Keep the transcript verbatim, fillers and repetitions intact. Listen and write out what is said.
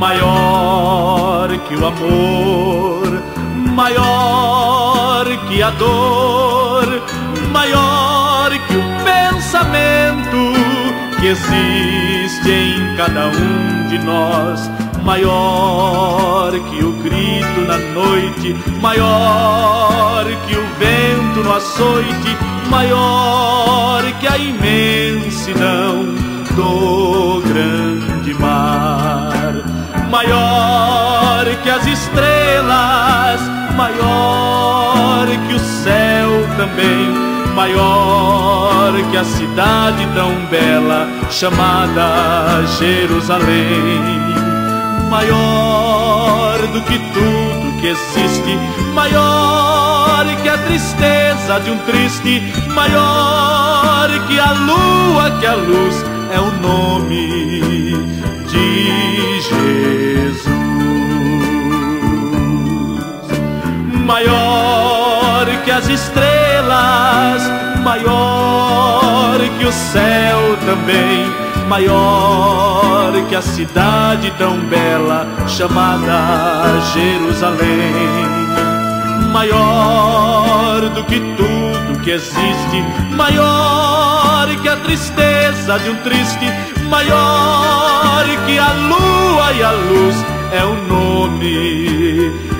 maior que o amor, maior que a dor, maior que o pensamento que existe em cada um de nós, maior que o grito na noite, maior que o vento no açoite, maior que a imensidão do grande mar, maior que as estrelas, maior que o céu também, maior que a cidade tão bela chamada Jerusalém, maior do que tudo que existe, maior que a tristeza de um triste, maior que a lua, que a luz é o nome de Jesus, maior que as estrelas, maior que o céu também, maior que a cidade tão bela chamada Jerusalém, maior do que tudo que existe, maior que a tristeza de um triste, maior que a lua e a luz é o nome